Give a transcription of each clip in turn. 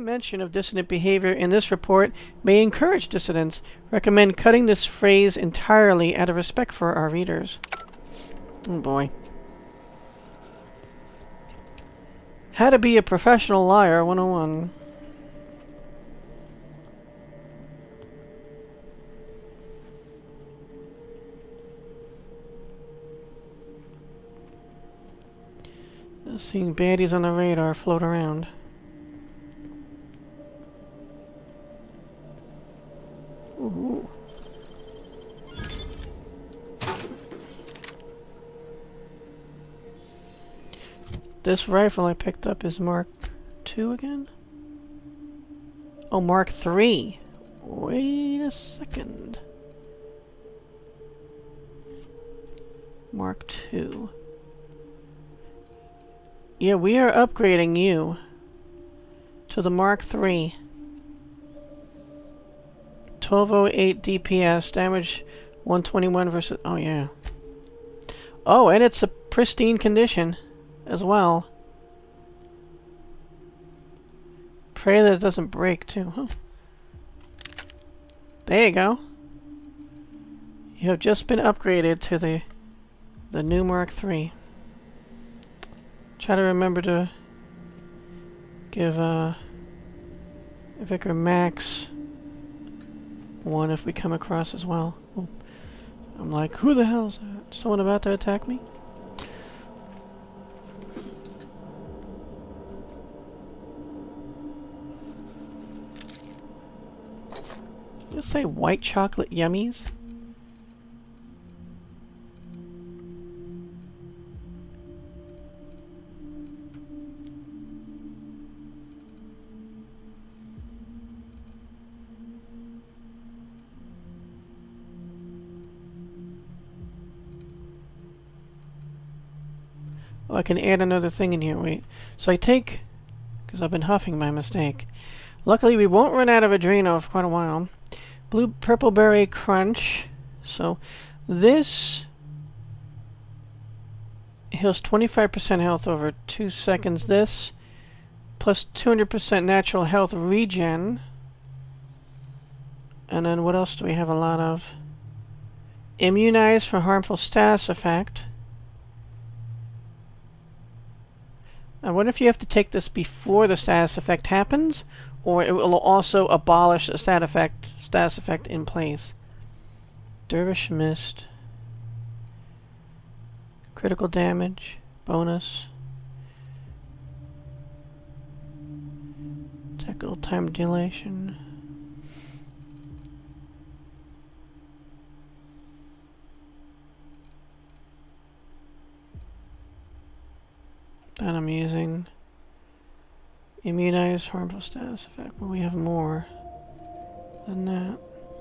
mention of dissonant behavior in this report may encourage dissidents. Recommend cutting this phrase entirely out of respect for our readers. Oh boy. How to be a professional liar 101. Seeing baddies on the radar float around. Ooh. This rifle I picked up is Mark II again? Oh, Mark III. Wait a second. Mark II. Yeah, we are upgrading you to the Mark III. 1208 DPS, damage 121 versus... Oh, yeah. Oh, and it's a pristine condition as well. Pray that it doesn't break, too. Huh. There you go. You have just been upgraded to the new Mark III. Try to remember to give Vicar Max one if we come across as well. Oh, I'm like, who the hell's that? Someone about to attack me? Did you say white chocolate yummies? Oh, I can add another thing in here. Wait. So I take... Because I've been huffing by mistake. Luckily, we won't run out of Adreno for quite a while. Purple Berry Crunch. So, this... heals 25% health over 2 seconds. This... plus 200% natural health regen. And then what else do we have a lot of? Immunize for harmful status effect. I wonder if you have to take this before the status effect happens, or it will also abolish the status effect in place. Dervish Mist. Critical damage. Bonus. Technical time dilation. That I'm using. Immunize harmful status effect. But we have more than that.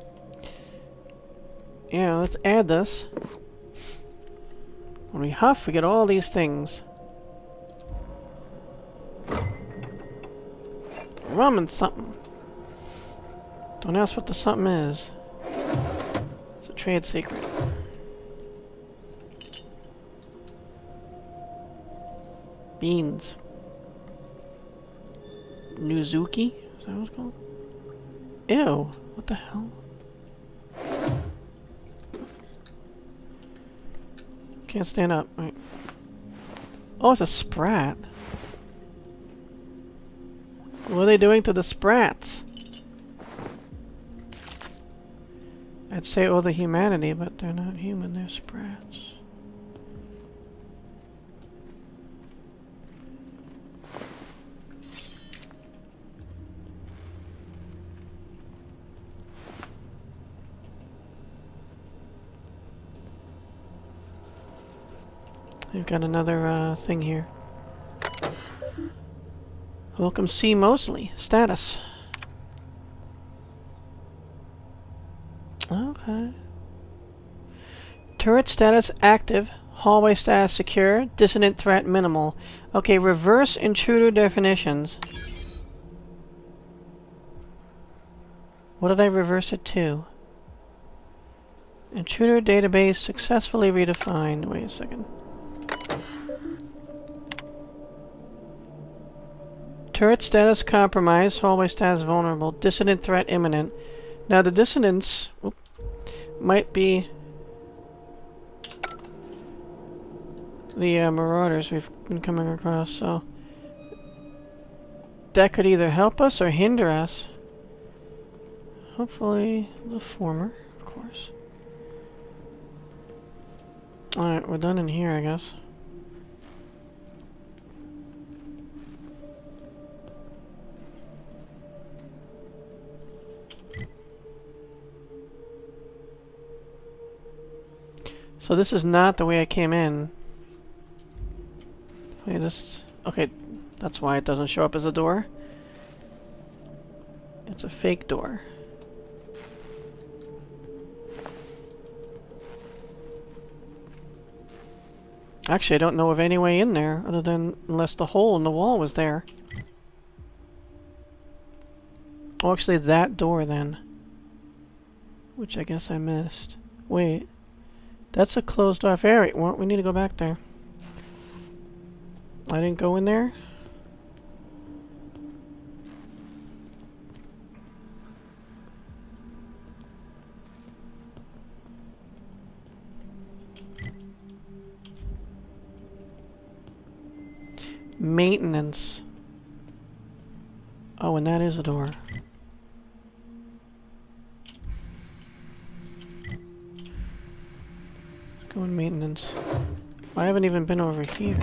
Yeah, let's add this. When we huff, we get all these things. Rum and something. Don't ask what the something is. It's a trade secret. Beans. Nuzuki? Is that what it's called? Ew. What the hell? Can't stand up. Right. Oh, it's a sprat. What are they doing to the sprats? I'd say all the humanity, but they're not human, they're sprats. We've got another thing here. Welcome C. Mosley. Status. Okay. Turret status active. Hallway status secure. Dissonant threat minimal. Okay, reverse intruder definitions. What did I reverse it to? Intruder database successfully redefined. Wait a second. Turret status compromised. Hallway status vulnerable. Dissident threat imminent. Now the dissonance might be the marauders we've been coming across, so that could either help us or hinder us. Hopefully the former, of course. Alright, we're done in here, I guess. So this is not the way I came in. Wait, this... Okay, that's why it doesn't show up as a door. It's a fake door. Actually, I don't know of any way in there, other than unless the hole in the wall was there. Oh, actually, that door, then. Which I guess I missed. Wait. That's a closed-off area. Well, we need to go back there. I didn't go in there? Maintenance. Oh, and that is a door. Let's go in maintenance. I haven't even been over here.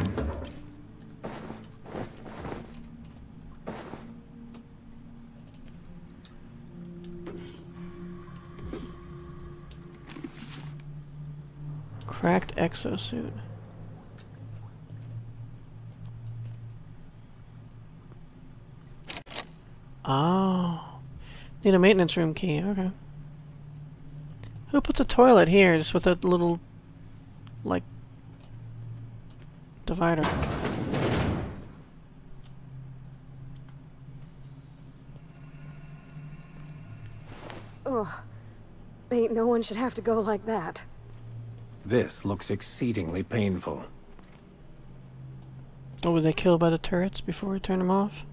Cracked exosuit. Oh. Need a maintenance room key. Okay. Who puts a toilet here just with a little, like, divider? Ugh. Ain't no one should have to go like that. This looks exceedingly painful. Oh, were they killed by the turrets before we turn them off?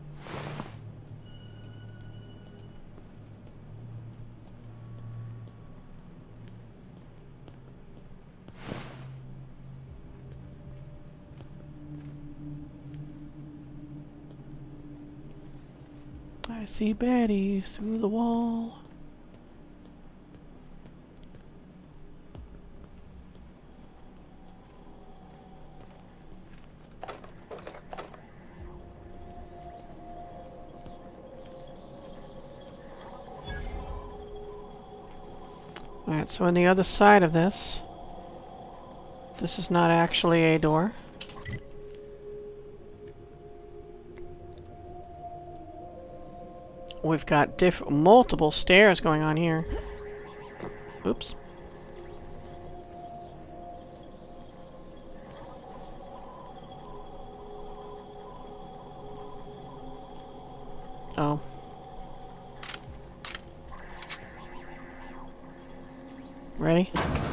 I see baddies through the wall. Alright, so on the other side of this, this is not actually a door. We've got multiple stairs going on here. Oops. Oh. Ready?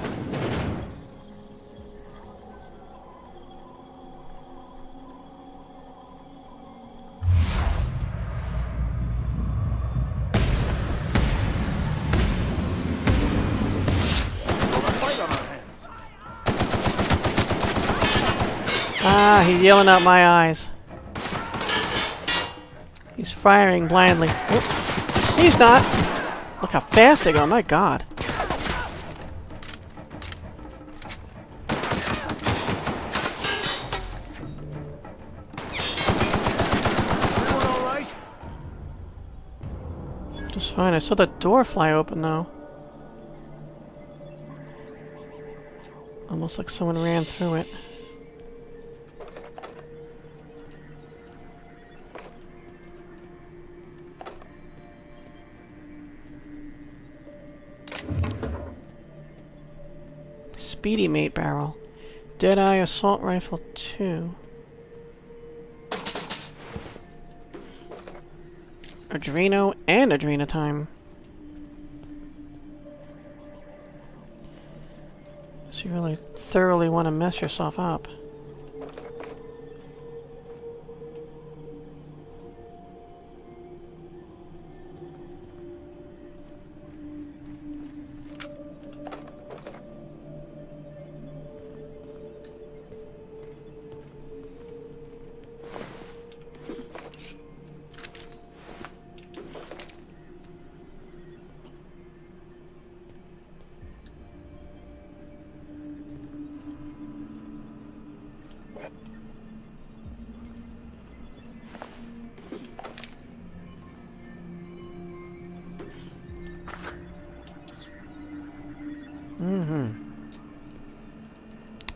Ah, he's yelling out my eyes. He's firing blindly. Oop. He's not. Look how fast they go. My God. Just fine. I saw the door fly open though. Almost like someone ran through it. Speedy mate barrel. Deadeye assault rifle 2. Adreno and Adrenotime. So you really thoroughly want to mess yourself up.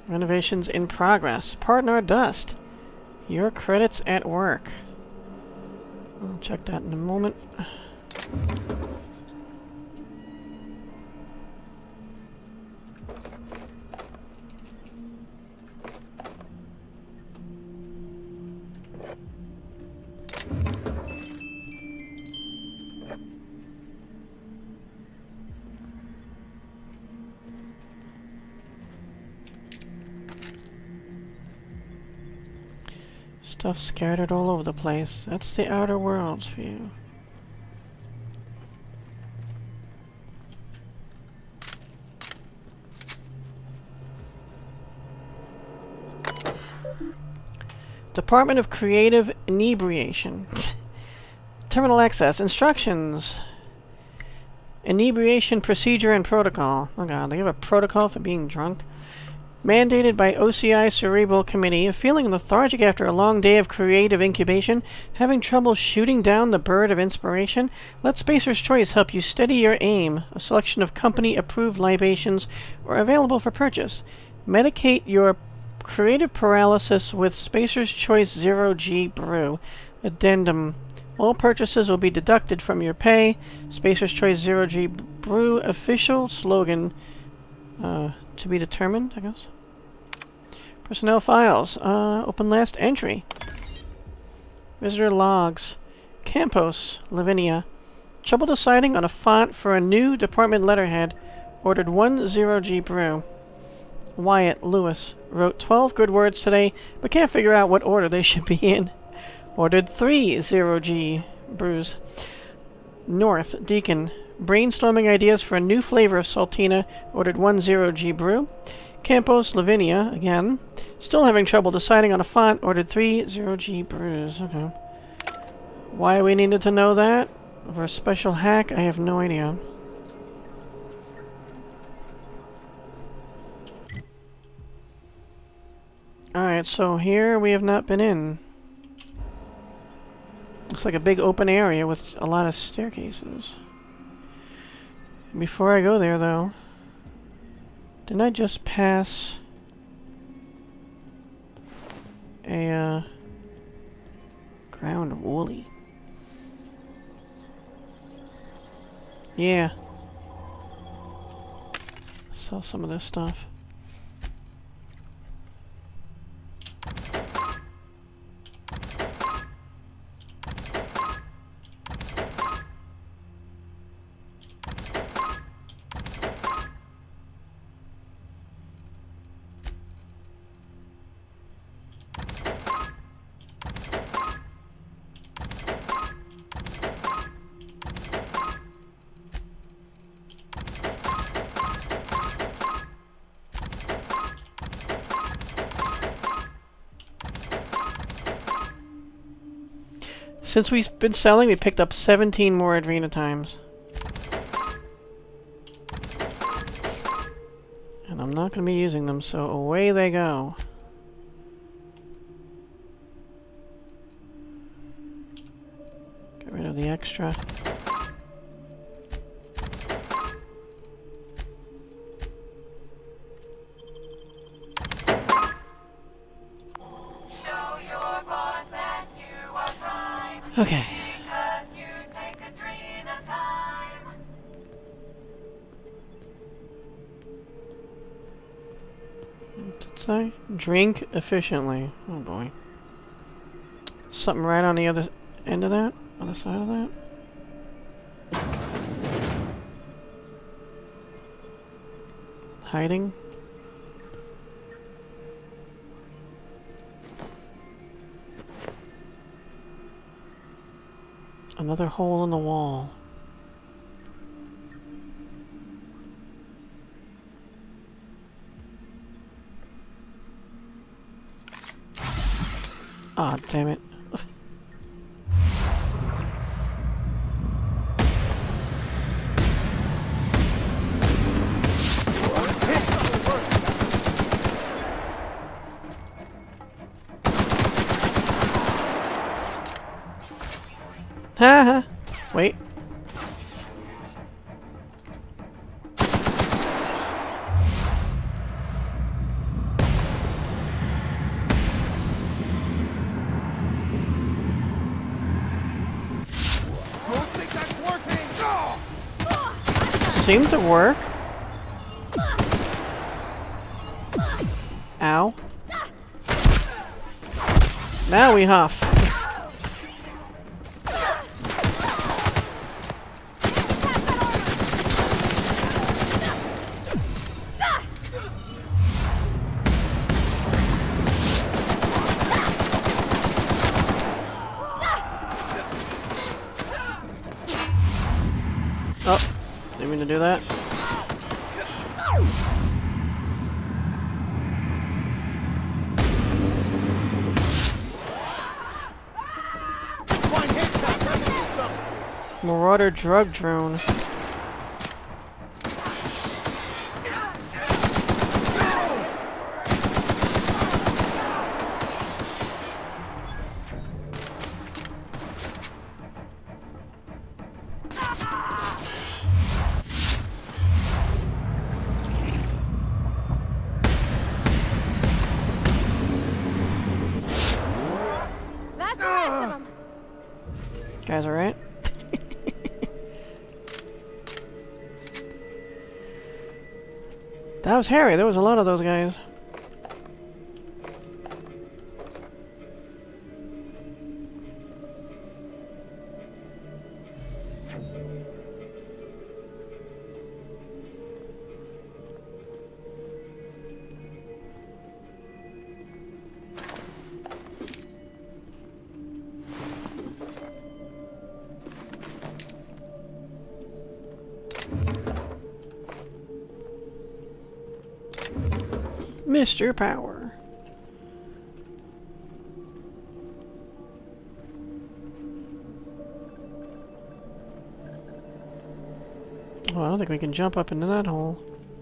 Renovations in progress. Pardon our dust. Your credits at work. I'll check that in a moment. Stuff scattered all over the place. That's the Outer Worlds for you. Department of Creative Inebriation. Terminal access. Instructions. Inebriation procedure and protocol. Oh god, they have a protocol for being drunk? Mandated by OCI Cerebral Committee, feeling lethargic after a long day of creative incubation, having trouble shooting down the bird of inspiration, let Spacer's Choice help you steady your aim. A selection of company-approved libations are available for purchase. Medicate your creative paralysis with Spacer's Choice 0G Brew. Addendum. All purchases will be deducted from your pay. Spacer's Choice 0G Brew official slogan to be determined, I guess. Personnel files. Open last entry. Visitor logs. Campos, Lavinia. Trouble deciding on a font for a new department letterhead. Ordered 10G Brew. Wyatt Lewis. Wrote 12 good words today, but can't figure out what order they should be in. Ordered 30G Brews. North Deacon. Brainstorming ideas for a new flavor of Saltina. Ordered 10G Brew. Campos, Lavinia, again. Still having trouble deciding on a font. Ordered 30G Brews. Okay. Why we needed to know that? For a special hack? I have no idea. Alright, so here we have not been in. Looks like a big open area with a lot of staircases. Before I go there, though, didn't I just pass a ground woolly? Yeah. Sell some of this stuff. Since we've been selling, we picked up 17 more Adrena times. And I'm not going to be using them, so away they go. Get rid of the extra. Okay. What did it say? Drink efficiently. Oh boy. Something right on the other end of that? Other side of that? Hiding? Another hole in the wall. Ah, damn it. Haha. Wait. seemed to work. Ow. Now we huff. Oh, didn't mean to do that. Marauder drug drone. That's the rest of them. Guys, alright? That was hairy. There was a lot of those guys. Mr. Power. Well, I don't think we can jump up into that hole.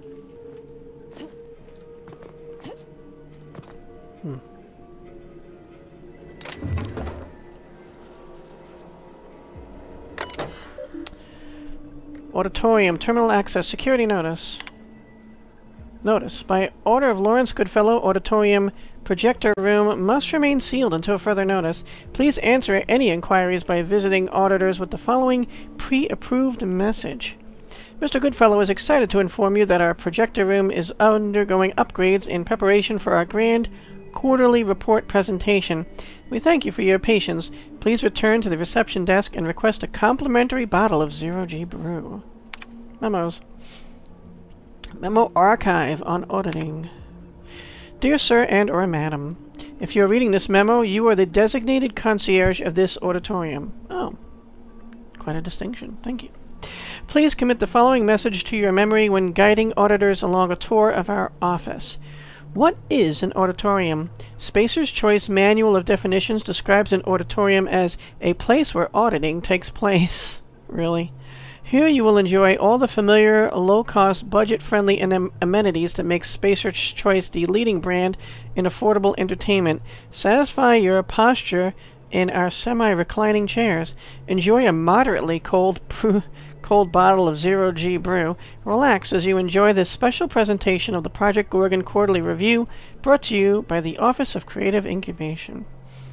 Auditorium, terminal access, security notice. Notice, by order of Lawrence Goodfellow, Auditorium projector room must remain sealed until further notice. Please answer any inquiries by visiting auditors with the following pre-approved message. Mr. Goodfellow is excited to inform you that our projector room is undergoing upgrades in preparation for our grand quarterly report presentation. We thank you for your patience. Please return to the reception desk and request a complimentary bottle of Zero-G brew. Memos. Memo archive on auditing. Dear Sir and/or Madam, if you are reading this memo, you are the designated concierge of this auditorium. Oh, quite a distinction. Thank you. Please commit the following message to your memory when guiding auditors along a tour of our office. What is an auditorium? Spacer's Choice Manual of Definitions describes an auditorium as a place where auditing takes place. Really? Here you will enjoy all the familiar, low-cost, budget-friendly amenities that make Spacer's Choice the leading brand in affordable entertainment. Satisfy your posture in our semi-reclining chairs. Enjoy a moderately cold bottle of Zero-G brew. Relax as you enjoy this special presentation of the Project Gorgon Quarterly Review, brought to you by the Office of Creative Incubation.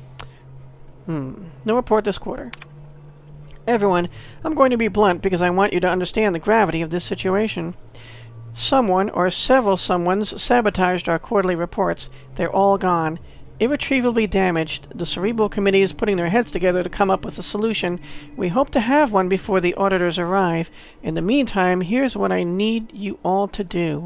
No report this quarter. Everyone, I'm going to be blunt because I want you to understand the gravity of this situation. Someone, or several someones, sabotaged our quarterly reports. They're all gone. Irretrievably damaged. The Cerebral Committee is putting their heads together to come up with a solution. We hope to have one before the auditors arrive. In the meantime, here's what I need you all to do.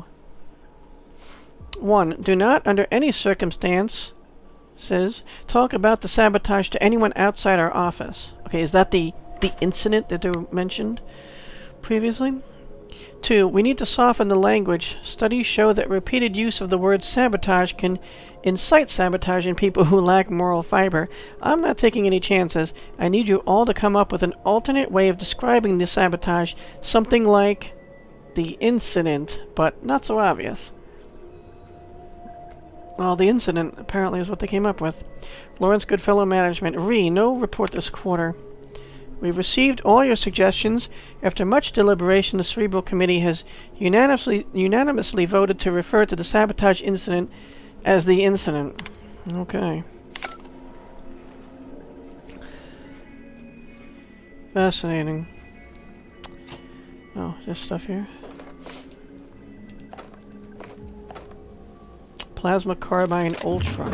1. Do not, under any circumstance, talk about the sabotage to anyone outside our office. Okay, is that the incident that they mentioned previously? 2. We need to soften the language. Studies show that repeated use of the word sabotage can incite sabotage in people who lack moral fiber. I'm not taking any chances. I need you all to come up with an alternate way of describing the sabotage, something like the incident, but not so obvious. Well, the incident apparently is what they came up with. Lawrence Goodfellow Management. No report this quarter. We've received all your suggestions. After much deliberation, the Cerebral Committee has unanimously voted to refer to the sabotage incident as the incident. Okay. Fascinating. Oh, this stuff here. Plasma Carbine Ultra.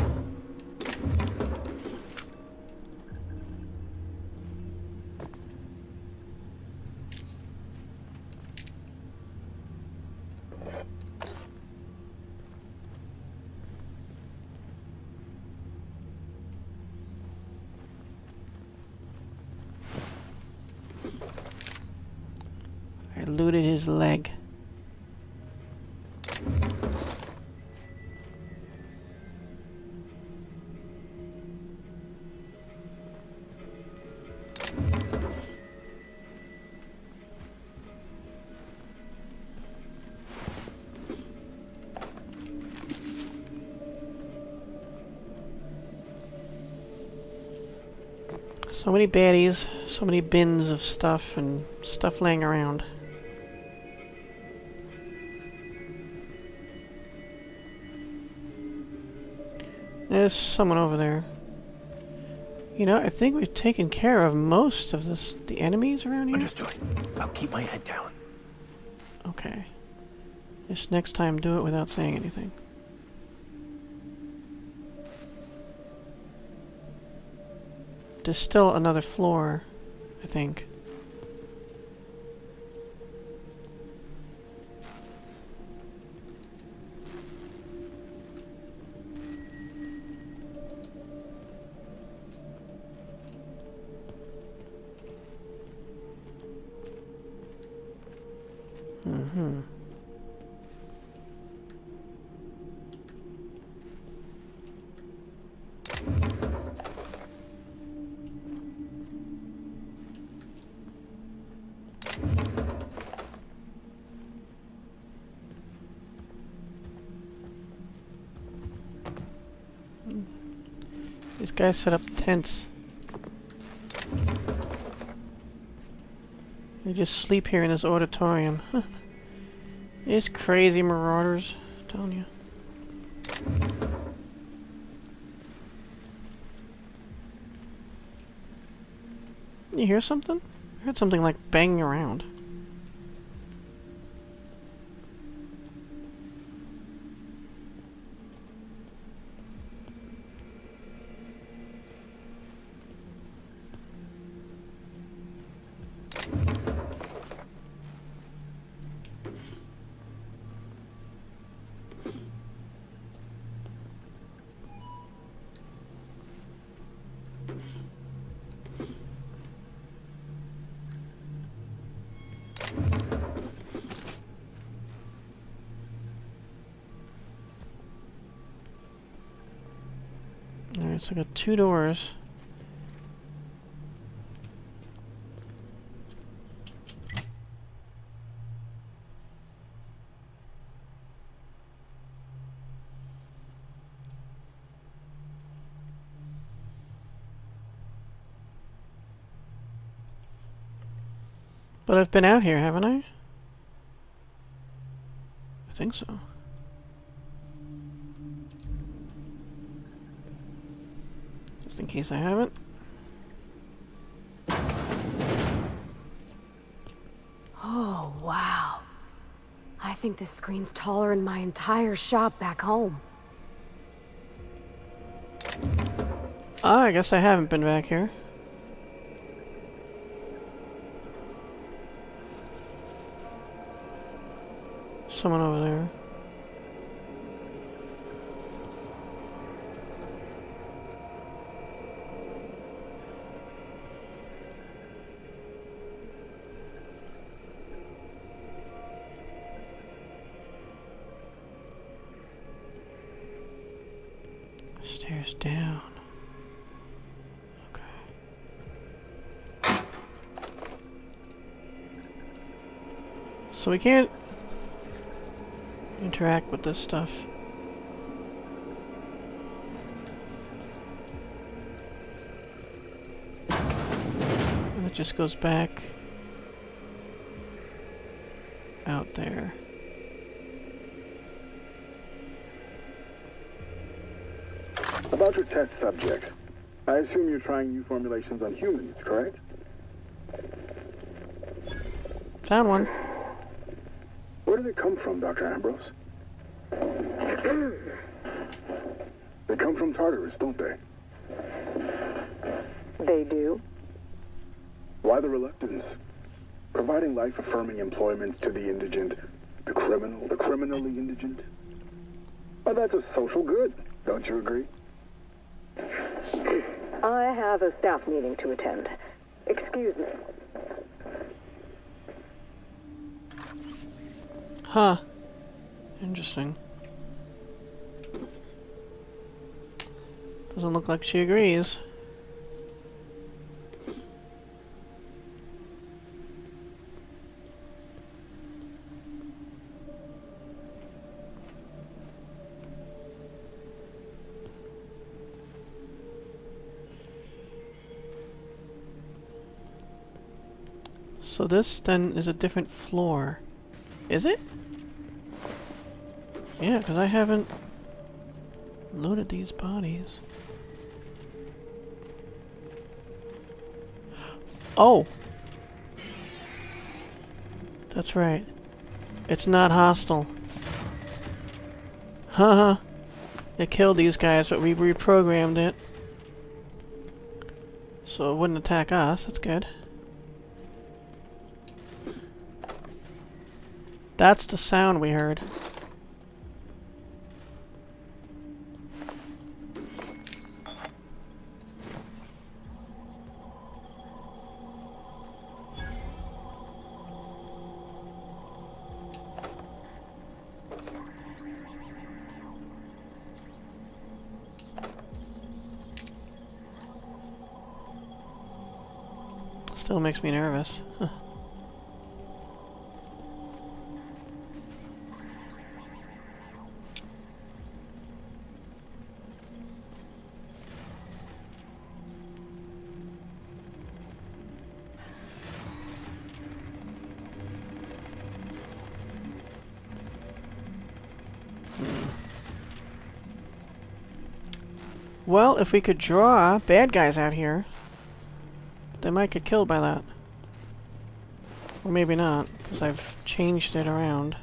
I looted his leg. So many baddies, so many bins of stuff and stuff laying around. There's someone over there. You know, I think we've taken care of most of the enemies around here. Understood. I'll keep my head down. Okay. Just next time do it without saying anything. There's still another floor, I think. Mm-hmm. These guys set up tents. They just sleep here in this auditorium. These crazy marauders, I'm telling you. You hear something? I heard something like banging around. Alright, so I got 2 doors. But I've been out here, haven't I? I think so. Just in case I haven't. Oh, wow. I think this screen's taller than my entire shop back home. Ah, I guess I haven't been back here. Someone over there. Stairs down. Okay. So we can't interact with this stuff. And it just goes back out there. About your test subjects, I assume you're trying new formulations on humans, correct? Found one. Where do they come from, Dr. Ambrose? They come from Tartarus, don't they? They do? Why the reluctance? Providing life-affirming employment to the indigent, the criminal, the criminally indigent? Well, that's a social good, don't you agree? I have a staff meeting to attend. Excuse me. Huh. Interesting. Doesn't look like she agrees. So this then is a different floor. Is it? Yeah, because I haven't loaded these bodies. Oh! That's right. It's not hostile. Haha. It killed these guys, but we reprogrammed it. So it wouldn't attack us. That's good. That's the sound we heard. Still makes me nervous. Well, if we could draw bad guys out here, they might get killed by that. Or maybe not, because I've changed it around.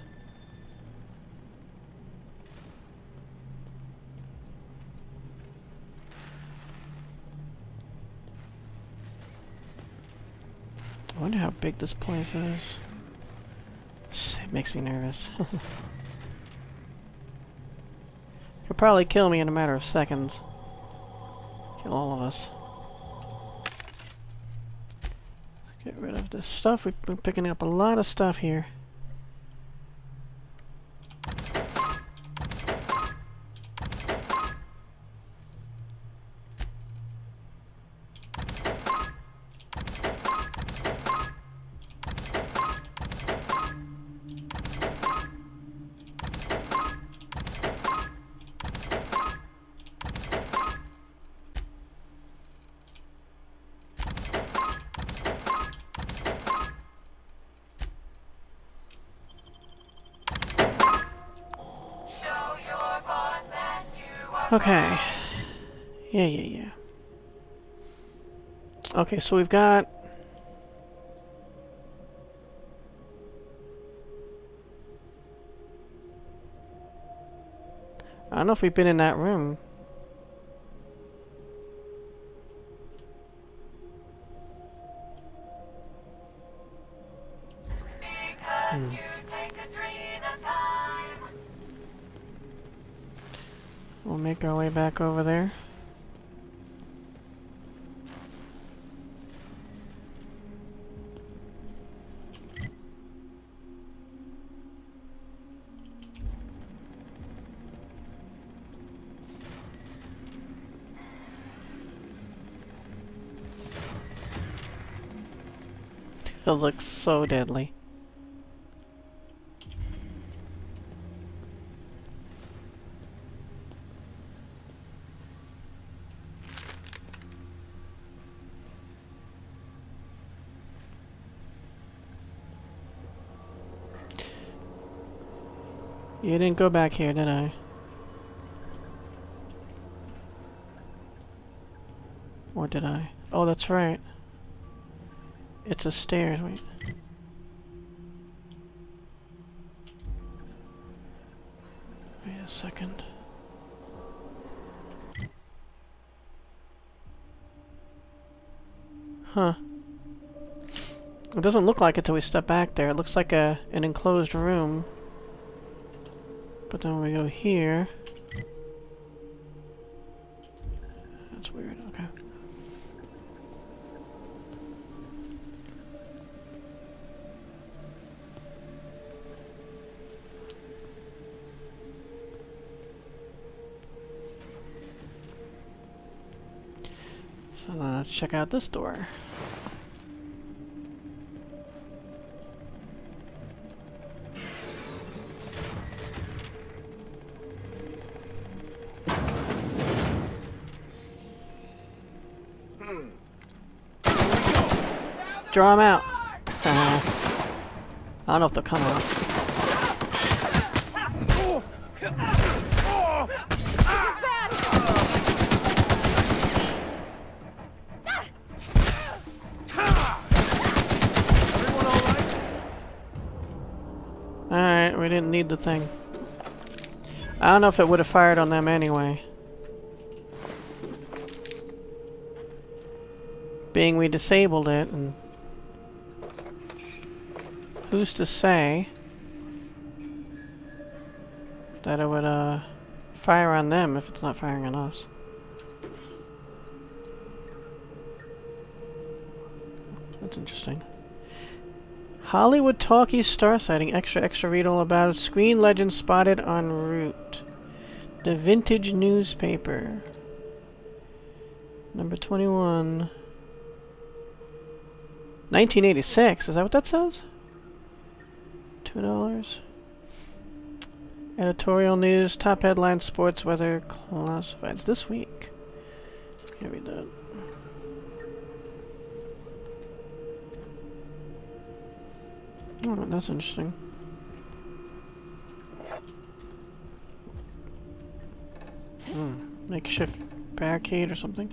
I wonder how big this place is. It makes me nervous. Could probably kill me in a matter of seconds. Kill all of us. Get rid of this stuff. We've been picking up a lot of stuff here. Okay. Yeah. Okay, so we've got... I don't know if we've been in that room. We'll make our way back over there. It looks so deadly. You didn't go back here, did I? Or did I? Oh, that's right. It's a stairs, wait. second. Huh. It doesn't look like it till we step back there. It looks like an enclosed room. But then when we go here... That's weird, okay. So let's check out this door. Draw them out. I don't know if they'll come out. Alright, we didn't need the thing. I don't know if it would have fired on them anyway. Being we disabled it, and who's to say that it would fire on them if it's not firing on us? That's interesting. Hollywood Talkies star sighting. Extra read all about it. Screen legend spotted en route. The vintage newspaper. Number 21. 1986. Is that what that says? $2. Editorial news. Top headline. Sports weather. Classifieds. This week. Can't read that. Oh, that's interesting. Makeshift barricade or something.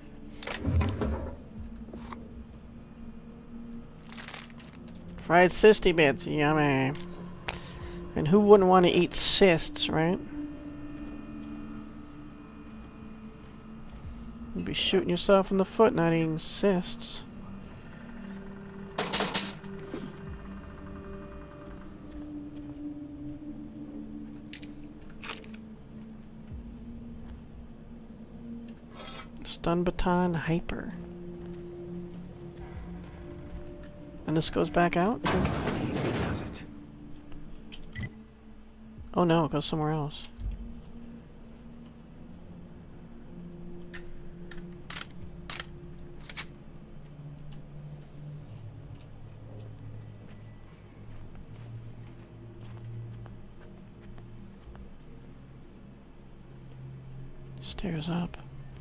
Fried cysty bits, yummy. And who wouldn't want to eat cysts, right? You'd be shooting yourself in the foot not eating cysts. Stun baton hyper. And this goes back out? Oh no, it goes somewhere else. Stairs up.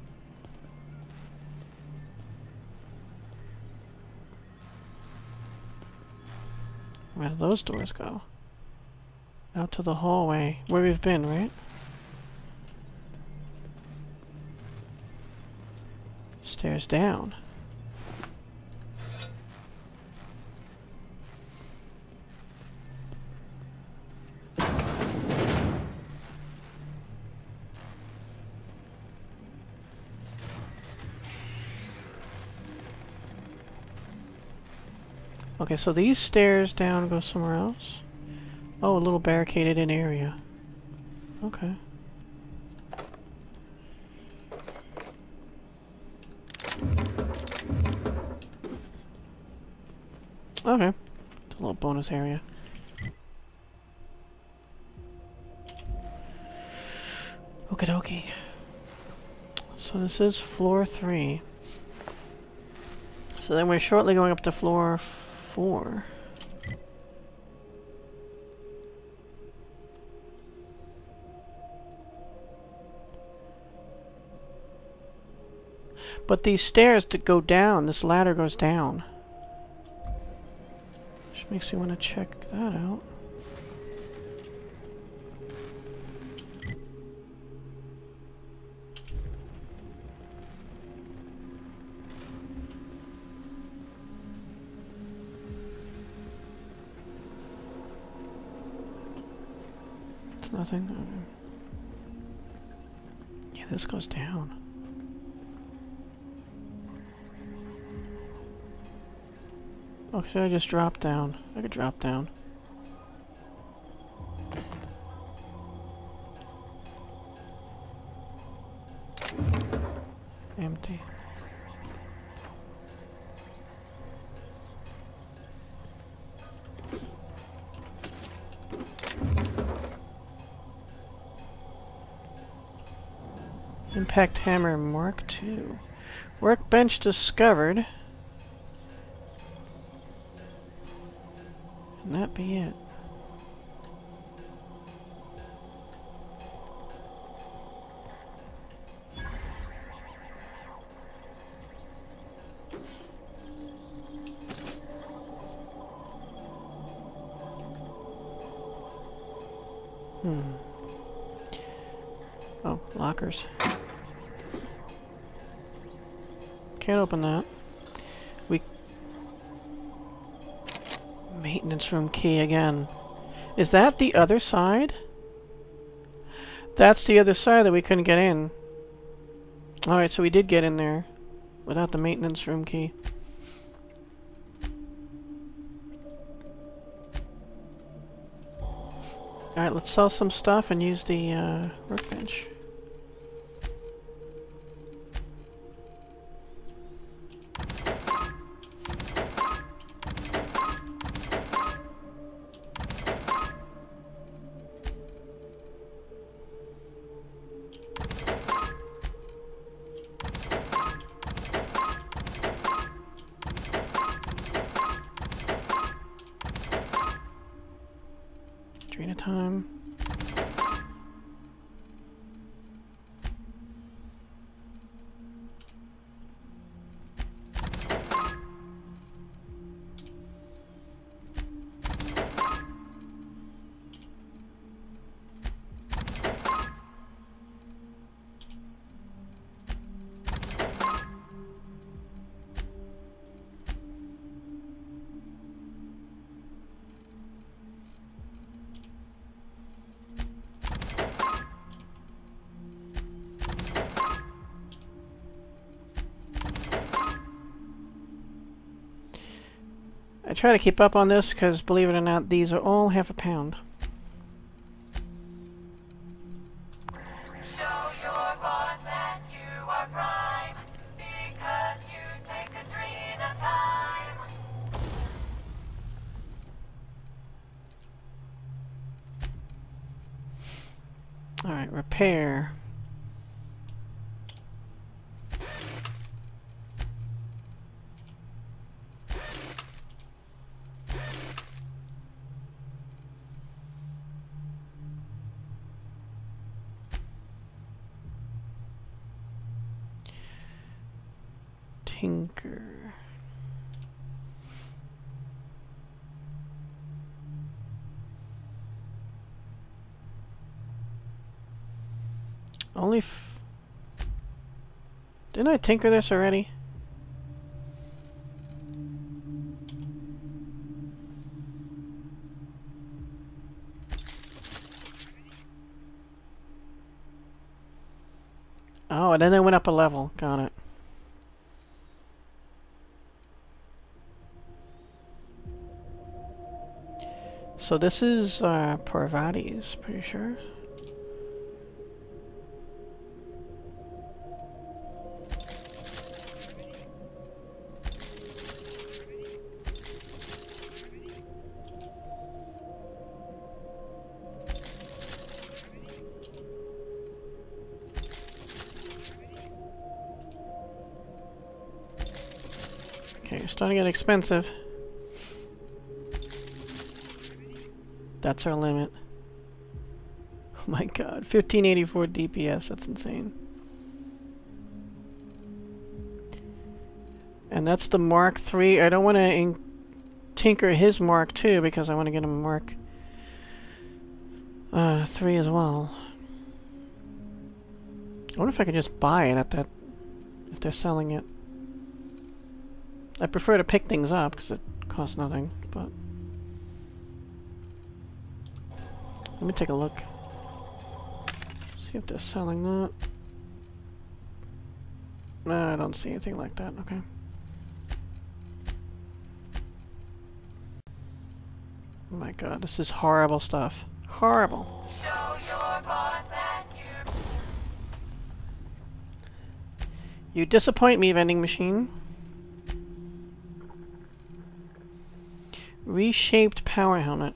Where do those doors go? Out to the hallway, where we've been, right? Stairs down. Okay, so these stairs down go somewhere else. Oh, a little barricaded in area. Okay. Okay. It's a little bonus area. Okie dokie. So this is floor 3. So then we're shortly going up to floor 4. But these stairs to go down, this ladder goes down. Which makes me want to check that out. It's nothing. Okay. this goes down. Oh, should I just drop down? I could drop down. Empty. Impact Hammer Mark II. Workbench discovered. And that be it. Oh, lockers. Can't open that. Maintenance room key again. Is that the other side? That's the other side that we couldn't get in. Alright, so we did get in there without the maintenance room key. Alright, let's sell some stuff and use the workbench. Adrena time. I try to keep up on this because, believe it or not, these are all half a pound. Show your boss that you are prime, because you take Adrena time. Alright, repair. Tinker. Only didn't I tinker this already? Oh, and then I went up a level. Got it. So this is Parvati's, pretty sure. Okay, it's starting to get expensive. That's our limit. Oh my god, 1584 DPS, that's insane. And that's the Mark III. I don't want to tinker his Mark II because I want to get him Mark III as well. I wonder if I could just buy it at that, if they're selling it. I prefer to pick things up because it costs nothing, but... Let me take a look. See if they're selling that. No, I don't see anything like that. Okay. Oh my god, this is horrible stuff. Horrible. Show your boss that you... You disappoint me, vending machine. Reshaped power helmet.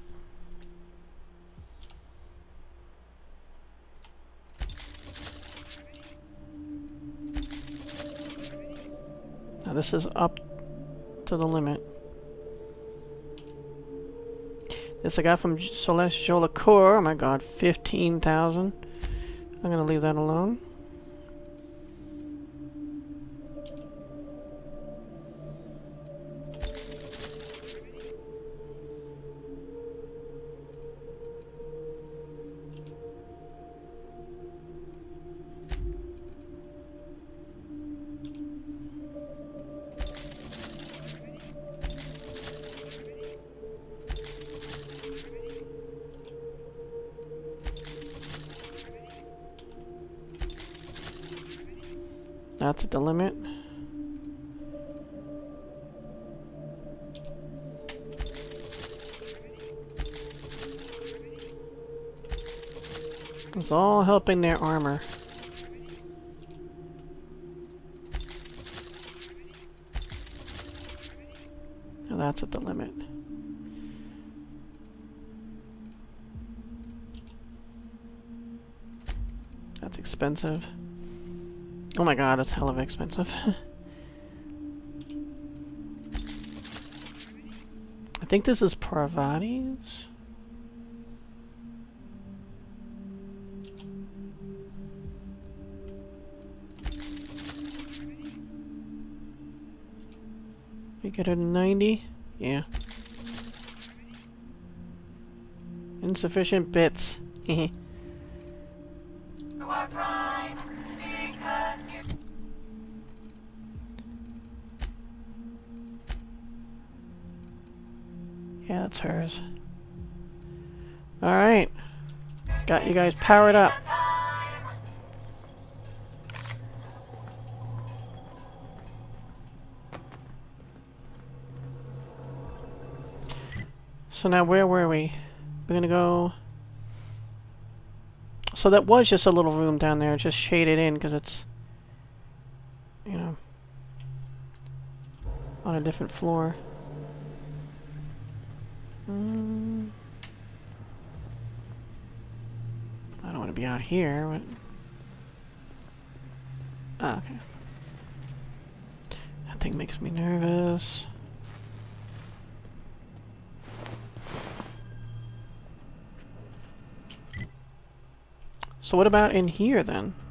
Now this is up to the limit. This I got from Celestial Liqueur. Oh my god, 15,000. I'm gonna leave that alone. That's at the limit. It's all helping their armor. Now that's at the limit. That's expensive. Oh my god, that's hell of expensive. I think this is Parvati's. We get a 90? Yeah. Insufficient bits. You are prime because you... Yeah, that's hers. Alright. Got you guys powered up. So now where were we? We're gonna go... So that was just a little room down there, just shaded in because it's, you know, on a different floor. I don't want to be out here. But... Ah, okay. That thing makes me nervous. So what about in here then?